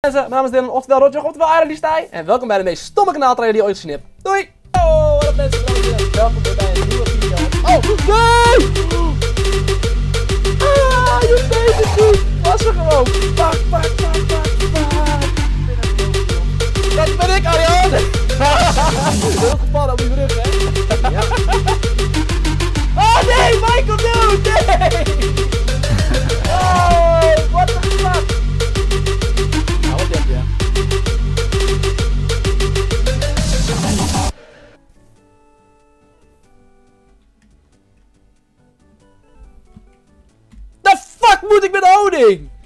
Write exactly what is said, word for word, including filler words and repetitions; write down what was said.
Mensen, mijn naam is Dylan, oftewel Roger, oftewel Iron Stij. En welkom bij de meest stomme kanaaltrailer die je ooit gezien hebt. Doei! Oh, wat up mensen, welkom weer bij een nieuwe video. Oh, nee! Ah, je weet het niet! Was er gewoon! Pak, pak, pak, pak, pak! Dat ben ik, Arjan! Heel gevallen op die brug, hè? Ja. Oh nee, Michael, dude! Nee! Oh, what the fuck? Nou, wat denk je? The fuck moet ik met honing?